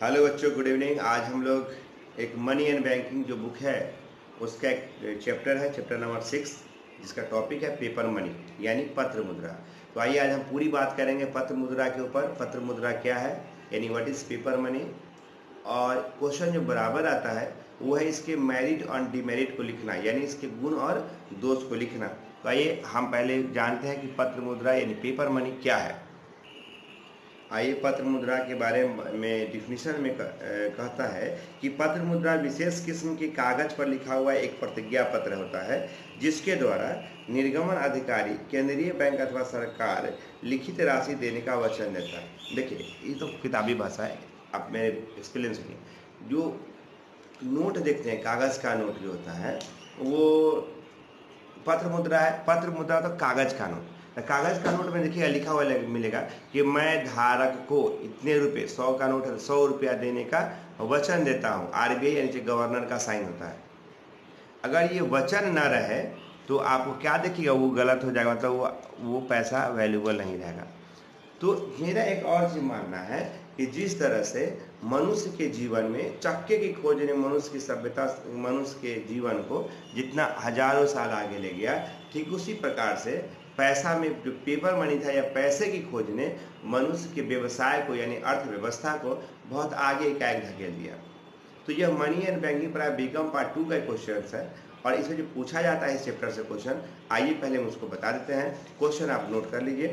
Hello बच्चों, good evening. आज हम लोग एक मनी एंड बैंकिंग जो बुक है उसका एक चैप्टर है, चैप्टर नंबर 6, जिसका टॉपिक है पेपर मनी यानी पत्र मुद्रा। तो आइए आज हम पूरी बात करेंगे पत्र मुद्रा के ऊपर। पत्र मुद्रा क्या है यानी व्हाट इज़ पेपर मनी, और क्वेश्चन जो बराबर आता है वो है इसके मेरिट और डिमेरिट को लिखना, यानी इसके गुण और दोष को लिखना। तो आइए हम पहले जानते हैं कि पत्र मुद्रा यानी पेपर मनी क्या है। आइए पत्र मुद्रा के बारे में डिफिनीशन में कहता है कि पत्र मुद्रा विशेष किस्म के कागज पर लिखा हुआ एक प्रतिज्ञा पत्र होता है जिसके द्वारा निर्गमन अधिकारी केंद्रीय बैंक अथवा सरकार लिखित राशि देने का वचन देता है। देखिए ये तो किताबी भाषा है, आप मेरे एक्सपीरियंस सुनिए। जो नोट देखते हैं, कागज़ का नोट जो होता है वो पत्र मुद्रा है। पत्र मुद्रा तो कागज़ का नोट। कागज़ का नोट में देखिएगा लिखा हुआ मिलेगा कि मैं धारक को इतने रुपए, 100 का नोट है, 100 रुपया देने का वचन देता हूँ। आरबीआई यानी गवर्नर का साइन होता है। अगर ये वचन न रहे तो आपको क्या देखिएगा, वो गलत हो जाएगा, मतलब वो पैसा वैल्यूबल नहीं रहेगा। तो मेरा एक और चीज मानना है कि जिस तरह से मनुष्य के जीवन में चक्के की खोज ने मनुष्य की सभ्यता, मनुष्य के जीवन को जितना हजारों साल आगे ले गया, ठीक उसी प्रकार से पैसा में जो पेपर मनी था या पैसे की खोज ने मनुष्य के व्यवसाय को यानी अर्थव्यवस्था को बहुत आगे एकाएक धकेल दिया। तो यह मनी एंड बैंकिंग प्राय बीकॉम पार्ट 2 का क्वेश्चन है, और इसमें जो पूछा जाता है इस चैप्टर से क्वेश्चन, आइए पहले हम उसको बता देते हैं। क्वेश्चन आप नोट कर लीजिए।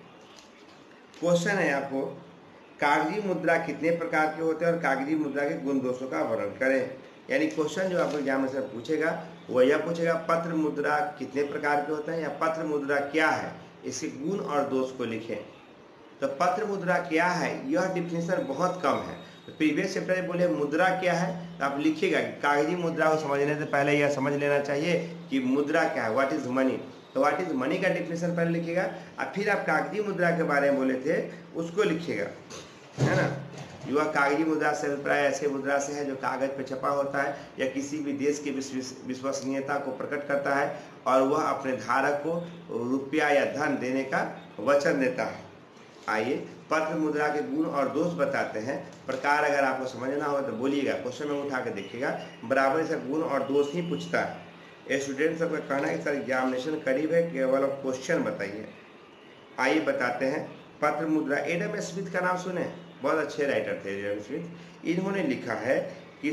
क्वेश्चन है आपको, कागजी मुद्रा कितने प्रकार के होते हैं और कागजी मुद्रा के गुण दोषों का वर्णन करें। यानी क्वेश्चन जो आपको एग्जामिनेशन पूछेगा वो यह पूछेगा पत्र मुद्रा कितने प्रकार के होते हैं या पत्र मुद्रा क्या है, इसके गुण और दोष को लिखें। तो पत्र मुद्रा क्या है, यह डिफिनेशन बहुत कम है। तो प्रीवियस चैप्टर में बोले मुद्रा क्या है, तो आप लिखिएगा कागजी मुद्रा को समझने से पहले यह समझ लेना चाहिए कि मुद्रा क्या है, व्हाट इज मनी। तो व्हाट इज मनी का डिफिनेशन पहले लिखिएगा, और फिर आप कागजी मुद्रा के बारे में बोले थे उसको लिखिएगा, है ना। युवा कागजी मुद्रा से अभिप्राय ऐसे मुद्रा से है जो कागज पे छपा होता है या किसी भी देश की विश्वसनीयता को प्रकट करता है और वह अपने धारक को रुपया या धन देने का वचन देता है। आइए पत्र मुद्रा के गुण और दोष बताते हैं। प्रकार अगर आपको समझना हो तो बोलिएगा, क्वेश्चन में उठा के देखिएगा, बराबर से गुण और दोष ही पूछता है। स्टूडेंट सबका कहना है कि सर एग्जामिनेशन करीब है, केवल आप क्वेश्चन बताइए। आइए बताते हैं पत्र मुद्रा। एडम स्मिथ का नाम सुने, बहुत अच्छे राइटर थे एडम स्मिथ। इन्होंने लिखा है कि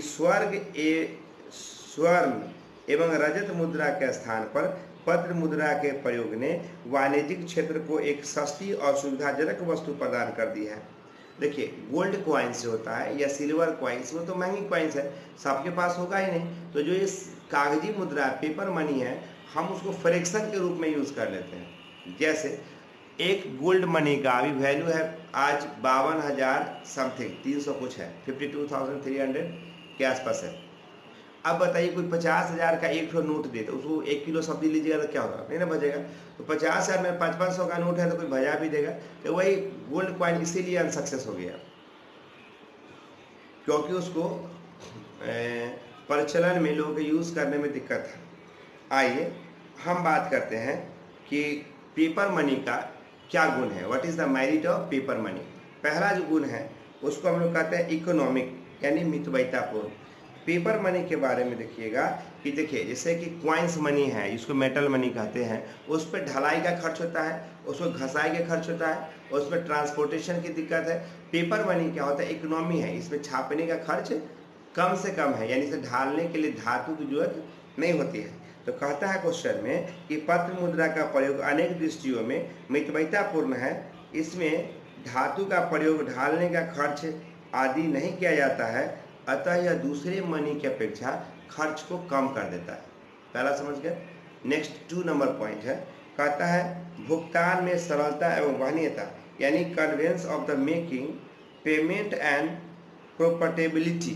स्वर्ण एवं रजत मुद्रा के स्थान पर पत्र मुद्रा के प्रयोग ने वाणिज्यिक क्षेत्र को एक सस्ती और सुविधाजनक वस्तु प्रदान कर दी है। देखिए गोल्ड क्वाइंस जो होता है या सिल्वर क्वाइंस, वो तो महंगी क्वाइंस है, सबके पास होगा ही नहीं। तो जो इस कागजी मुद्रा पेपर मनी है, हम उसको फ्रैक्शन के रूप में यूज़ कर लेते हैं। जैसे एक गोल्ड मनी का अभी वैल्यू है आज 52,000 समथिंग, 300 कुछ है, 52,300 के आसपास है। अब बताइए कोई 50,000 का एक नोट दे तो उसको 1 किलो सब्जी लीजिएगा तो क्या होगा, नहीं ना बचेगा। तो 50,000 में 500 का नोट है तो कोई भजा भी देगा। तो वही गोल्ड कॉइन इसीलिए अनसक्सेस हो गया, क्योंकि उसको प्रचलन में लोगों के यूज़ करने में दिक्कत है। आइए हम बात करते हैं कि पेपर मनी का क्या गुण है, what is the merit of paper money. पहला जो गुण है उसको हम लोग कहते हैं इकोनॉमिक यानी मितव्ययितापूर्ण। पेपर मनी के बारे में देखिएगा कि देखिए जैसे कि क्वाइंस मनी है, इसको मेटल मनी कहते हैं, उस पर ढलाई का खर्च होता है, उसको घसाई का खर्च होता है, उस पर ट्रांसपोर्टेशन की दिक्कत है। पेपर मनी क्या होता है, इकोनॉमी है, इसमें छापने का खर्च कम से कम है, यानी इसे ढालने के लिए धातु की जरूरत नहीं होती है। तो कहता है क्वेश्चन में कि पत्र मुद्रा का प्रयोग अनेक दृष्टियों में मितव्ययितापूर्ण है। इसमें धातु का प्रयोग, ढालने का खर्च आदि नहीं किया जाता है, अतः यह दूसरे मनी की अपेक्षा खर्च को कम कर देता है। पहला समझ गए। नेक्स्ट 2 नंबर पॉइंट है, कहता है भुगतान में सरलता एवं वहनीयता यानी convenience of the making payment and portability.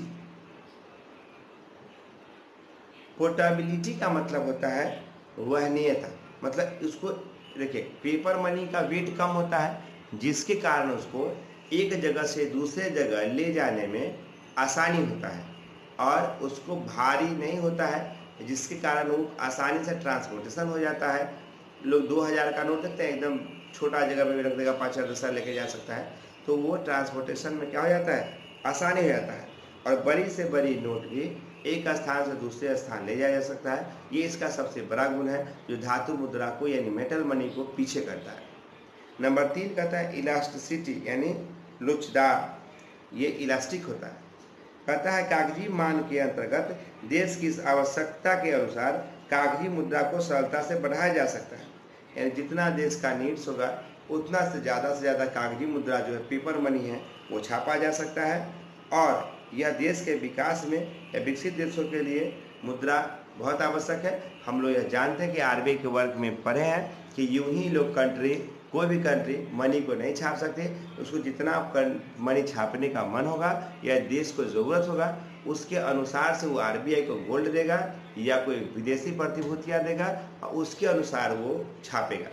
Portability का मतलब होता है वहनीयता, मतलब उसको देखिए पेपर मनी का वेट कम होता है जिसके कारण उसको एक जगह से दूसरे जगह ले जाने में आसानी होता है, और उसको भारी नहीं होता है जिसके कारण वो आसानी से ट्रांसपोर्टेशन हो जाता है। लोग 2,000 का नोट देखते हैं, एकदम छोटा जगह पे भी रख देगा, 5,000 10,000 लेके जा सकता है। तो वो ट्रांसपोर्टेशन में क्या हो जाता है, आसानी हो जाता है और बड़ी से बड़ी नोट भी एक स्थान से दूसरे स्थान ले जाया जा सकता है। ये इसका सबसे बड़ा गुण है जो धातु मुद्रा को यानी मेटल मनी को पीछे करता है। नंबर 3 कहता है इलास्टिसिटी यानी लोचदार, ये इलास्टिक होता है। कहता है कागजी मान के अंतर्गत देश की आवश्यकता के अनुसार कागजी मुद्रा को सरलता से बढ़ाया जा सकता है, यानी जितना देश का नीड्स होगा उतना से ज़्यादा कागजी मुद्रा जो है पेपर मनी है वो छापा जा सकता है। और यह देश के विकास में या विकसित देशों के लिए मुद्रा बहुत आवश्यक है। हम लोग यह जानते हैं कि आरबीआई के वर्क में पढ़े हैं कि यूं ही लोग कोई भी कंट्री मनी को नहीं छाप सकते, उसको जितना मनी छापने का मन होगा या देश को ज़रूरत होगा उसके अनुसार से वो आरबीआई को गोल्ड देगा या कोई विदेशी प्रतिभूतियाँ देगा और उसके अनुसार वो छापेगा,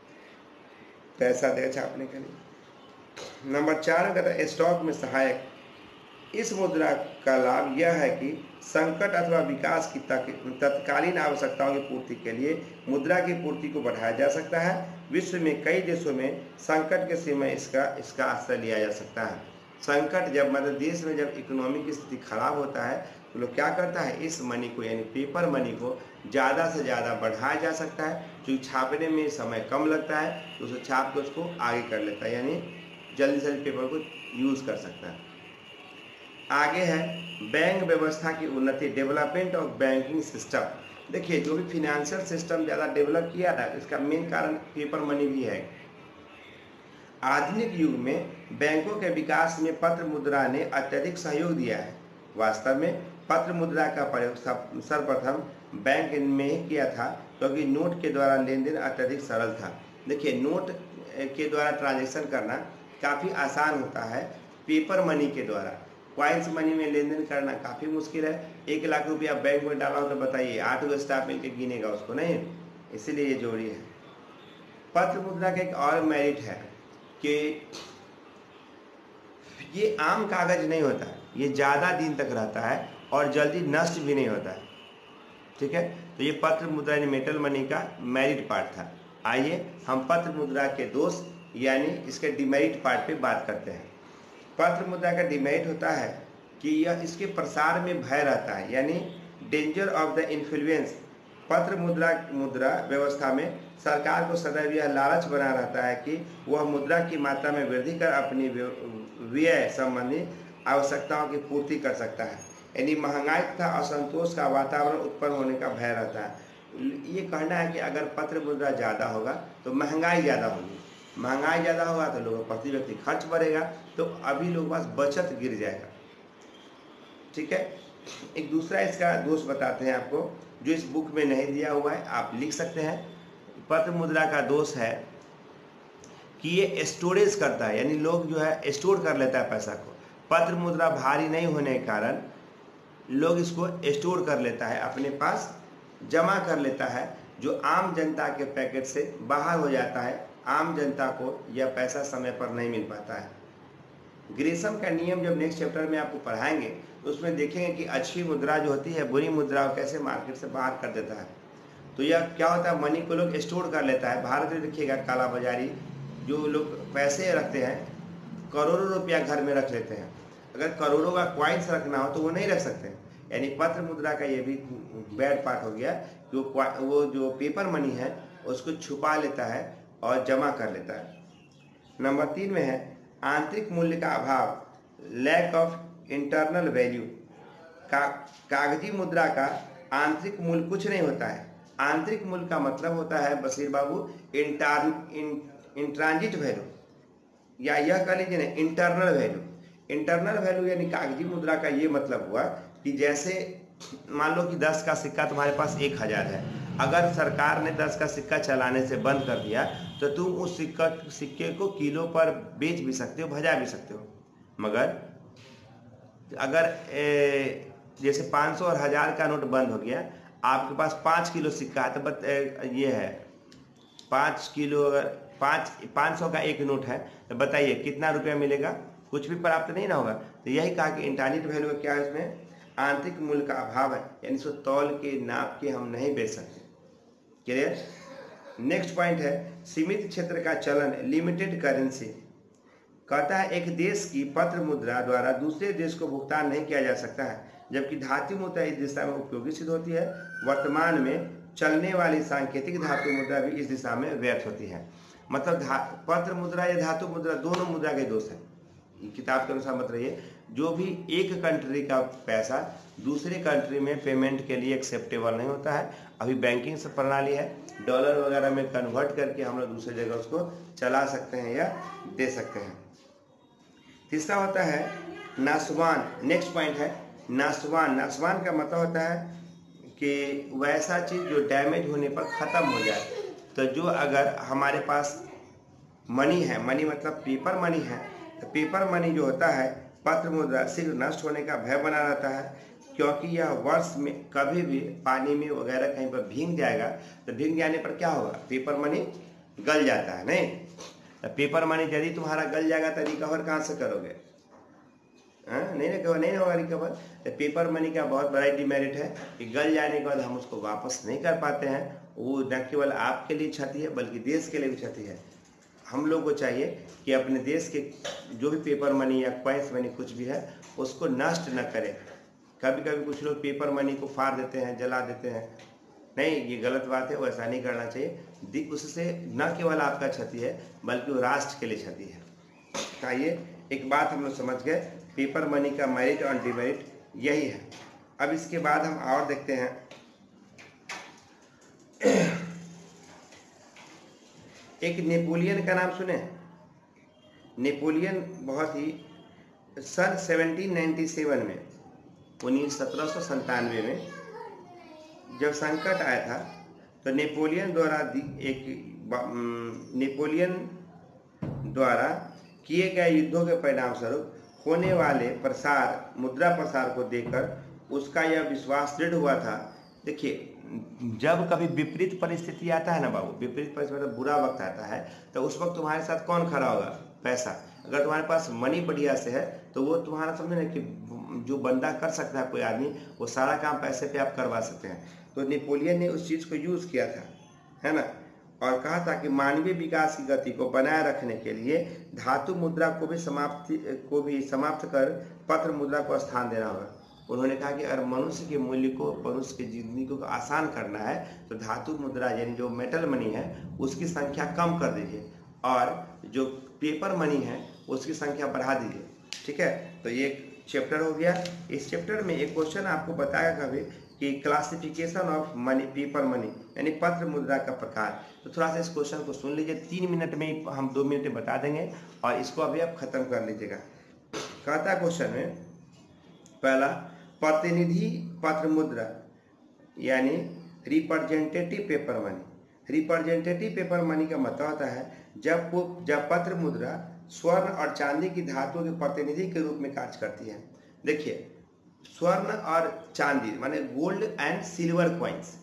पैसा देगा छापने के लिए। नंबर 4 कहता है स्टॉक में सहायक। इस मुद्रा का लाभ यह है कि संकट अथवा विकास की तत्कालीन आवश्यकताओं की पूर्ति के लिए मुद्रा की पूर्ति को बढ़ाया जा सकता है। विश्व में कई देशों में संकट के समय इसका आश्रय लिया जा सकता है। संकट जब मतलब देश में जब इकोनॉमी की स्थिति खराब होता है तो लोग क्या करता है, इस मनी को यानी पेपर मनी को ज़्यादा से ज़्यादा बढ़ाया जा सकता है, क्योंकि छापने में समय कम लगता है तो उसे छाप के उसको आगे कर लेता है, यानी जल्दी से जल्दी पेपर को यूज़ कर सकता है। आगे है बैंक व्यवस्था की उन्नति, डेवलपमेंट ऑफ बैंकिंग सिस्टम। देखिए जो भी फिनेंशियल सिस्टम ज़्यादा डेवलप किया था इसका मेन कारण पेपर मनी भी है। आधुनिक युग में बैंकों के विकास में पत्र मुद्रा ने अत्यधिक सहयोग दिया है। वास्तव में पत्र मुद्रा का प्रयोग सर्वप्रथम बैंक में ही किया था क्योंकि नोट के द्वारा लेन देन अत्यधिक सरल था। देखिए नोट के द्वारा ट्रांजैक्शन करना काफ़ी आसान होता है, पेपर मनी के द्वारा क्वाइंस मनी में लेन देन करना काफ़ी मुश्किल है। 1 लाख रुपया बैंक में डाला हो तो बताइए 8 गो स्टाफ मिलकर गिनेगा उसको, नहीं, इसीलिए ये जरूरी है। पत्र मुद्रा का एक और मेरिट है कि ये आम कागज नहीं होता है, ये ज़्यादा दिन तक रहता है और जल्दी नष्ट भी नहीं होता है, ठीक है। तो ये पत्र मुद्रा यानी मेटल मनी का मेरिट पार्ट था। आइए हम पत्र मुद्रा के दोष यानी इसके डिमेरिट पार्ट पे बात करते हैं। पत्र मुद्रा का डिमेरिट होता है कि यह इसके प्रसार में भय रहता है, यानी डेंजर ऑफ द इन्फ्लुएंस। पत्र मुद्रा व्यवस्था में सरकार को सदैव यह लालच बना रहता है कि वह मुद्रा की मात्रा में वृद्धि कर अपनी व्यय संबंधी आवश्यकताओं की पूर्ति कर सकता है, यानी महंगाई तथा असंतोष का वातावरण उत्पन्न होने का भय रहता है। ये कहना है कि अगर पत्र मुद्रा ज़्यादा होगा तो महंगाई ज़्यादा होगी, महंगाई ज़्यादा होगा तो लोगों प्रति व्यक्ति खर्च बढ़ेगा, तो अभी लोगों के पास बचत गिर जाएगा, ठीक है। एक दूसरा इसका दोष बताते हैं आपको जो इस बुक में नहीं दिया हुआ है, आप लिख सकते हैं। पत्र मुद्रा का दोष है कि ये स्टोरेज करता है, यानी लोग जो है स्टोर कर लेता है पैसा को। पत्र मुद्रा भारी नहीं होने के कारण लोग इसको स्टोर कर लेता है, अपने पास जमा कर लेता है, जो आम जनता के पैकेट से बाहर हो जाता है। आम जनता को यह पैसा समय पर नहीं मिल पाता है। ग्रेसम का नियम जब नेक्स्ट चैप्टर में आपको पढ़ाएंगे तो उसमें देखेंगे कि अच्छी मुद्रा जो होती है बुरी मुद्रा को कैसे मार्केट से बाहर कर देता है। तो यह क्या होता है, मनी को लोग स्टोर कर लेता है। भारत में देखिएगा काला बाजारी जो लोग पैसे रखते हैं, करोड़ों रुपया घर में रख लेते हैं, अगर करोड़ों का क्वाइंस रखना हो तो वो नहीं रख सकते। यानी पत्र मुद्रा का ये भी बैड पार्ट हो गया, वो जो पेपर मनी है उसको छुपा लेता है और जमा कर लेता है। नंबर 3 में है आंतरिक मूल्य का अभाव, लैक ऑफ इंटरनल वैल्यू। कागजी मुद्रा का आंतरिक मूल्य कुछ नहीं होता है। आंतरिक मूल्य का मतलब होता है बशीर बाबू इंट्रांजिट वैल्यू, या यह कह लीजिए ना इंटरनल वैल्यू। इंटरनल वैल्यू यानी कागजी मुद्रा का ये मतलब हुआ कि जैसे मान लो कि 10 का सिक्का तुम्हारे पास 1000 है, अगर सरकार ने 10 का सिक्का चलाने से बंद कर दिया तो तुम उस सिक्के को किलो पर बेच भी सकते हो, भजा भी सकते हो। मगर अगर जैसे 500 और 1000 का नोट बंद हो गया, आपके पास 5 किलो सिक्का है तो ये है 5 किलो, अगर 500 का एक नोट है तो बताइए कितना रुपया मिलेगा, कुछ भी प्राप्त नहीं ना होगा। तो यही कहा कि इंटरनल वैल्यू क्या है, इसमें आंतरिक मूल्य का अभाव है, यानी इसको तौल के नाप के हम नहीं बेच सकते। क्लियर। नेक्स्ट पॉइंट है सीमित क्षेत्र का चलन, लिमिटेड करेंसी। कहता है एक देश की पत्र मुद्रा द्वारा दूसरे देश को भुगतान नहीं किया जा सकता है, जबकि धातु मुद्रा इस दिशा में उपयोगी सिद्ध होती है। वर्तमान में चलने वाली सांकेतिक धातु मुद्रा भी इस दिशा में व्यर्थ होती है। मतलब पत्र मुद्रा या धातु मुद्रा दोनों मुद्रा के दोष हैं। किताब के अनुसार मतलब ये जो भी एक कंट्री का पैसा दूसरे कंट्री में पेमेंट के लिए एक्सेप्टेबल नहीं होता है। अभी बैंकिंग से प्रणाली है, डॉलर वगैरह में कन्वर्ट करके हम लोग दूसरी जगह उसको चला सकते हैं या दे सकते हैं। तीसरा होता है नासवान। नेक्स्ट पॉइंट है नासवान। नासवान का मतलब होता है कि वैसा चीज़ जो डैमेज होने पर ख़त्म हो जाए। तो जो अगर हमारे पास मनी है, मनी मतलब पेपर मनी है, तो पेपर मनी जो होता है पत्र मुद्रा शीघ्र नष्ट होने का भय बना रहता है, क्योंकि यह वर्ष में कभी भी पानी में वगैरह कहीं पर भीग जाएगा। तो भीग जाने पर क्या होगा, पेपर मनी गल जाता है। नहीं, तो पेपर मनी यदि तुम्हारा गल जाएगा तो रिकवर कहाँ से करोगे? नहीं होगा रिकवर। तो पेपर मनी का बहुत बड़ा डिमेरिट है कि गल जाने के बाद हम उसको वापस नहीं कर पाते हैं। वो न केवल आपके लिए क्षति है बल्कि देश के लिए भी क्षति है। हम लोग को चाहिए कि अपने देश के जो भी पेपर मनी या कॉइन्स मनी कुछ भी है उसको नष्ट न करें। कभी कभी कुछ लोग पेपर मनी को फाड़ देते हैं, जला देते हैं। नहीं, ये गलत बात है, वैसा नहीं करना चाहिए। उससे न केवल आपका क्षति है बल्कि वो राष्ट्र के लिए क्षति है। आइए एक बात हम लोग समझ गए, पेपर मनी का मेरिट और डिमेरिट यही है। अब इसके बाद हम और देखते हैं एक नेपोलियन का नाम सुने। नेपोलियन बहुत ही सन 1797 में 1797 में जब संकट आया था तो नेपोलियन द्वारा किए गए युद्धों के परिणाम स्वरूप होने वाले मुद्रा प्रसार को देखकर उसका यह विश्वास दृढ़ हुआ था। देखिए, जब कभी विपरीत परिस्थिति आता है ना बाबू, विपरीत परिस्थिति मतलब बुरा वक्त आता है, तो उस वक्त तुम्हारे साथ कौन खड़ा होगा? पैसा। अगर तुम्हारे पास मनी बढ़िया से है तो वो तुम्हारा समझे ना कि जो बंदा कर सकता है कोई आदमी, वो सारा काम पैसे पे आप करवा सकते हैं। तो नेपोलियन ने उस चीज़ को यूज़ किया था, है ना, और कहा था कि मानवीय विकास की गति को बनाए रखने के लिए धातु मुद्रा को भी समाप्त कर पत्र मुद्रा को स्थान देना होगा। उन्होंने कहा कि अगर मनुष्य के मूल्य को, मनुष्य की जिंदगी को आसान करना है तो धातु मुद्रा यानी जो मेटल मनी है उसकी संख्या कम कर दीजिए और जो पेपर मनी है उसकी संख्या बढ़ा दीजिए। ठीक है, तो ये एक चैप्टर हो गया। इस चैप्टर में एक क्वेश्चन आपको बताया कभी कि classification of money, paper money यानी पत्र मुद्रा का प्रकार। तो थोड़ा सा इस क्वेश्चन को सुन लीजिए, 3 मिनट में ही हम 2 मिनट में बता देंगे और इसको अभी आप खत्म कर लीजिएगा। कहता क्वेश्चन में पहला, प्रतिनिधि पत्र मुद्रा यानी representative paper money. Representative paper money का मतलब होता है जब पत्र मुद्रा स्वर्ण और चांदी की धातुओं के प्रतिनिधि के रूप में कार्य करती है। देखिए, स्वर्ण और चांदी माने गोल्ड एंड सिल्वर कॉइन्स,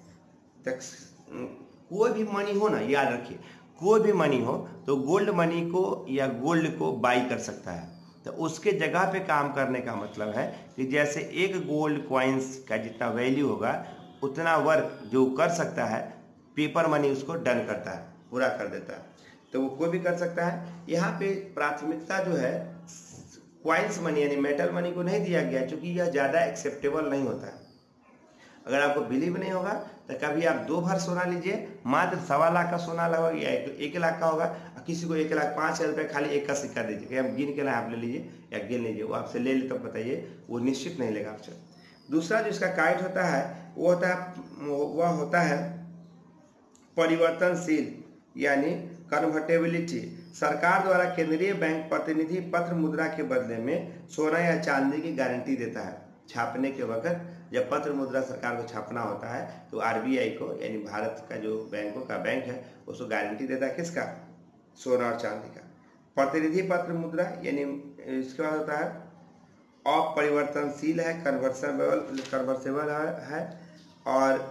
कोई भी मनी हो ना, याद रखिए, कोई भी मनी हो तो गोल्ड मनी को या गोल्ड को बाई कर सकता है। तो उसके जगह पे काम करने का मतलब है कि जैसे एक गोल्ड कॉइन्स का जितना वैल्यू होगा उतना वर्क जो कर सकता है पेपर मनी उसको डन करता है, पूरा कर देता है। तो वो कोई भी कर सकता है। यहाँ पे प्राथमिकता जो है कॉइन्स मनी यानी मेटल मनी को नहीं दिया गया, क्योंकि यह ज़्यादा एक्सेप्टेबल नहीं होता है। अगर आपको बिलीव नहीं होगा तो कभी आप 2 भर सोना लीजिए, मात्र 1.25 लाख का सोना लगभग या 1 लाख का होगा, किसी को 1,05,000 रुपये खाली एक का सिक्का दीजिए कि हम गिन के लाए, आप ले लीजिए या गिन लीजिए, वो आपसे ले ले तो बताइए, वो निश्चित नहीं लेगा आपसे। दूसरा जो इसका काइट होता है वह होता है परिवर्तनशील यानी कन्वर्टेबिलिटी। सरकार द्वारा केंद्रीय बैंक प्रतिनिधि पत्र मुद्रा के बदले में सोना या चांदी की गारंटी देता है। छापने के वक्त जब पत्र मुद्रा सरकार को छापना होता है तो आरबीआई को यानी भारत का जो बैंकों का बैंक है उसको गारंटी देता है, किसका? सोना और चांदी का। प्रतिनिधि पत्र मुद्रा यानी इसके बाद होता है अपरिवर्तनशील है, कन्वर्सेबल है और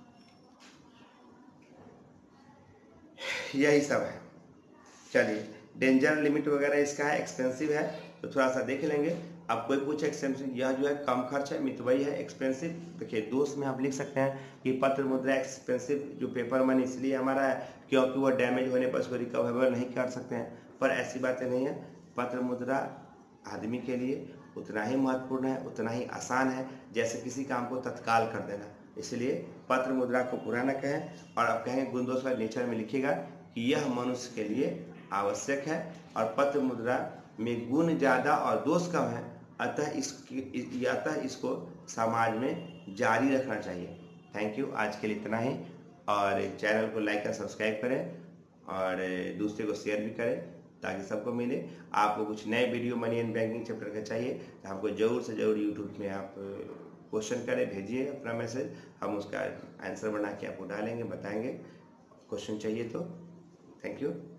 यही सब है। चलिए, डेंजर लिमिट वगैरह इसका है, एक्सपेंसिव है तो थोड़ा सा देख लेंगे। अब कोई पूछे एक्सपेंसिव, यह जो है कम खर्च है, मितव्ययी है। एक्सपेंसिव देखिए दोस्त में आप लिख सकते हैं कि पत्र मुद्रा एक्सपेंसिव जो पेपर मनी इसलिए हमारा है क्योंकि वो डैमेज होने पर उसको रिकवरेबल नहीं कर सकते हैं, पर ऐसी बातें नहीं है। पत्र मुद्रा आदमी के लिए उतना ही महत्वपूर्ण है, उतना ही आसान है जैसे किसी काम को तत्काल कर देना। इसलिए पत्र मुद्रा को बुरा न कहें और आप कहेंगे गुण दोष वाले नेचर में लिखिएगा कि यह मनुष्य के लिए आवश्यक है और पत्र मुद्रा में गुण ज़्यादा और दोष कम है, अतः इसको समाज में जारी रखना चाहिए। Thank you. आज के लिए इतना ही, और चैनल को लाइक और सब्सक्राइब करें और दूसरे को शेयर भी करें ताकि सबको मिले। आपको कुछ नए video money and banking chapter का चाहिए तो हमको ज़रूर से ज़रूर यूट्यूब में आप क्वेश्चन करें, भेजिए अपना मैसेज, हम उसका आंसर बना के आपको डालेंगे, बताएंगे। क्वेश्चन चाहिए तो। Thank you.